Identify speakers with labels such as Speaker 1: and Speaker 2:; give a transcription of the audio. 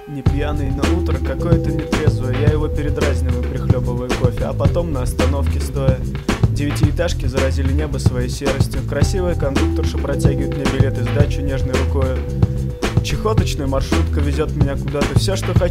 Speaker 1: Не пьяный, но утро какое-то нетрезвое. Я его передразниваю, прихлебывая кофе, а потом на остановке стоя. Девятиэтажки заразили небо своей серостью. Красивая кондукторша протягивает мне билет и сдачу нежной рукою. Чехоточная маршрутка везет меня куда-то. Все, что хочу.